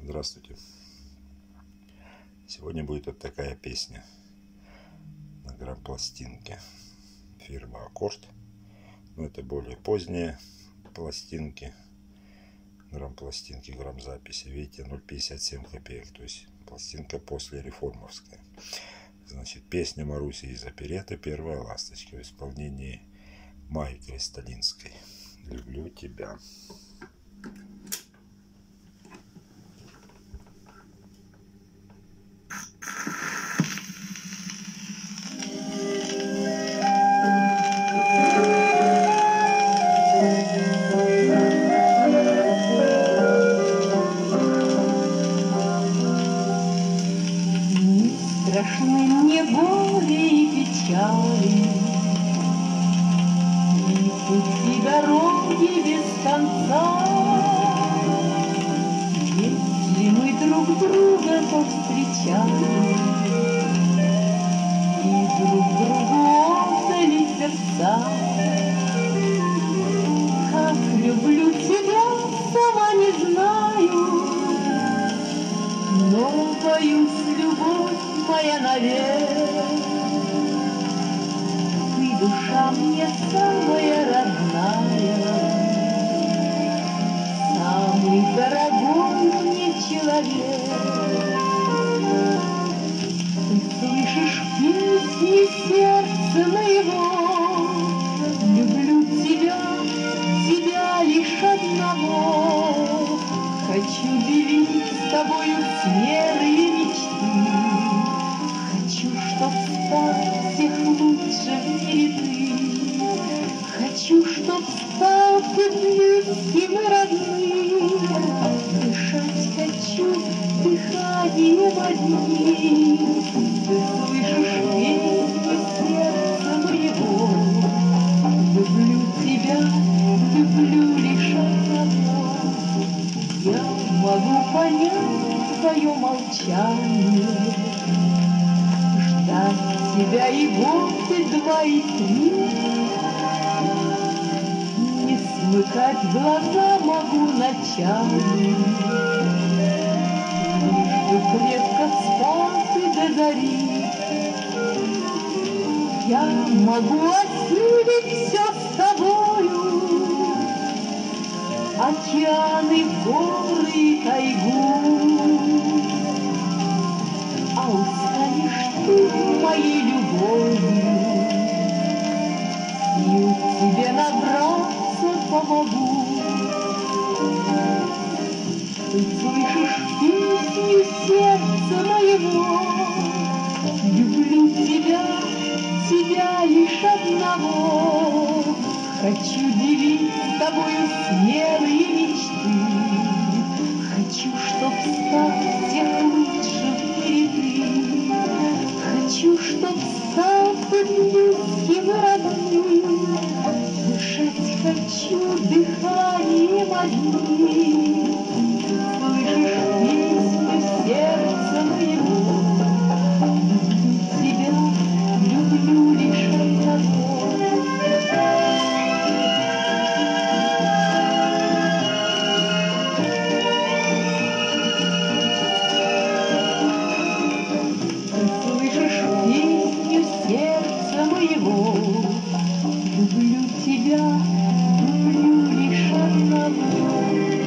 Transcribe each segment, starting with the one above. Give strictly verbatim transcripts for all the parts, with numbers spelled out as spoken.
Здравствуйте. Сегодня будет вот такая песня на грампластинке фирмы Аккорд. Но это более поздние пластинки, грампластинки, грамзаписи. Видите, ноль пятьдесят семь копеек, то есть пластинка после реформовская. Значит, песня Маруси из оперетты «Первая ласточка» в исполнении Майи Кристалинской. Люблю тебя. Страшны мне боли и печали, и пути дороги без конца. Если мы друг друга повстречали и друг другу отдали сердца, как люблю тебя, сама не знаю, но боюсь, любовь моя навек. Ты душа мне самая родная, самый дорогой мне человек. Ты слышишь песни сердца моего, люблю тебя, тебя лишь одного. Хочу делить с тобою смелые мечты, хочу, чтоб стал всех лучше в мире ты. Хочу, чтоб стал ты близким и родным. Дышать хочу дыханием одним. Ты слышишь песню сердца моего, люблю тебя, люблю лишь одного. Я могу понять твое молчание, ждать тебя и годы два и три. Не смыкать глаза могу ночами, лишь бы крепко спать и до зари. Я могу осилить все с тобою, океаны, горы и тайгу. А устанешь ты моей любовью, сил тебе набраться помогу. Ты слышишь песню сердца моего, люблю тебя, тебя лишь одного. Хочу делить с тобою смелые мечты, хочу, чтоб стал всех лучше в мире ты. Хочу, чтоб стал ты близким и родным. Дышать хочу дыханием одним. Ты слышишь песню сердца моего, люблю тебя, люблю лишь одного. Сердце моего, люблю тебя, люблю лишь одного.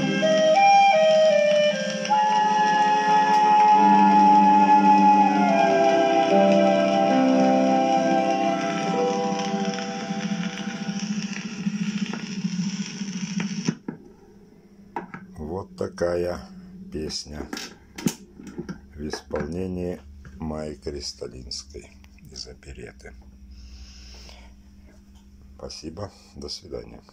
Вот такая песня в исполнении Майи Кристалинской из оперетты. Спасибо, до свидания.